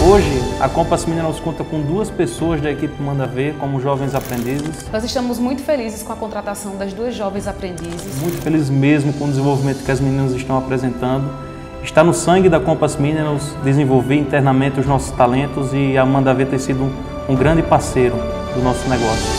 Hoje, a Compass Minerals conta com 2 pessoas da equipe Manda Ver como jovens aprendizes. Nós estamos muito felizes com a contratação das 2 jovens aprendizes. Muito felizes mesmo com o desenvolvimento que as meninas estão apresentando. Está no sangue da Compass Minerals desenvolver internamente os nossos talentos e a Manda Ver tem sido um grande parceiro do nosso negócio.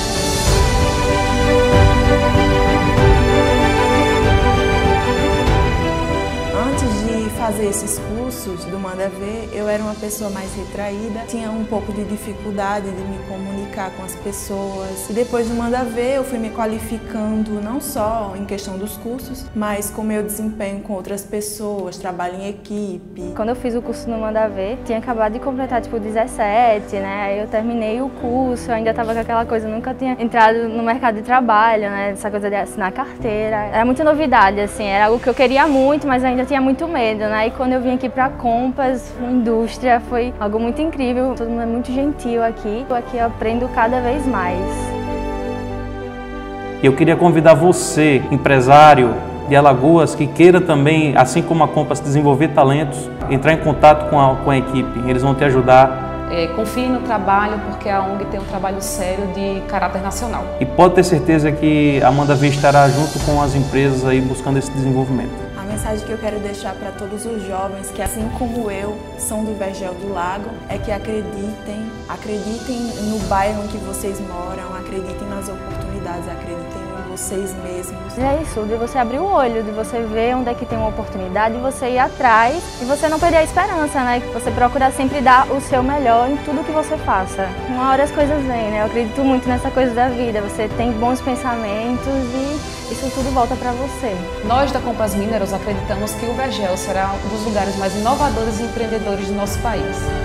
Fazer esses cursos do Manda Ver, eu era uma pessoa mais retraída, tinha um pouco de dificuldade de me comunicar com as pessoas. E depois do Manda Ver, eu fui me qualificando não só em questão dos cursos, mas com o meu desempenho com outras pessoas, trabalho em equipe. Quando eu fiz o curso no Manda Ver, tinha acabado de completar tipo 17, né? Aí eu terminei o curso, eu ainda estava com aquela coisa, nunca tinha entrado no mercado de trabalho, né? Essa coisa de assinar carteira. Era muita novidade, assim, era algo que eu queria muito, mas ainda tinha muito medo, né? E quando eu vim aqui para a Compass, indústria, foi algo muito incrível. Todo mundo é muito gentil aqui. Aqui eu aprendo cada vez mais. Eu queria convidar você, empresário de Alagoas, que queira também, assim como a Compass, desenvolver talentos, entrar em contato com a equipe. Eles vão te ajudar. Confie no trabalho, porque a ONG tem um trabalho sério de caráter nacional. E pode ter certeza que a Manda Ver estará junto com as empresas aí buscando esse desenvolvimento. A mensagem que eu quero deixar para todos os jovens que, assim como eu, são do Vergel do Lago, é que acreditem no bairro em que vocês moram, acreditem nas oportunidades, acreditem em vocês mesmos. É isso, de você abrir o olho, de você ver onde é que tem uma oportunidade, de você ir atrás e você não perder a esperança, né? Você procurar sempre dar o seu melhor em tudo que você faça. Uma hora as coisas vêm, né? Eu acredito muito nessa coisa da vida, você tem bons pensamentos e isso tudo volta para você. Nós da Compass Minerals acreditamos que o Vergel será um dos lugares mais inovadores e empreendedores do nosso país.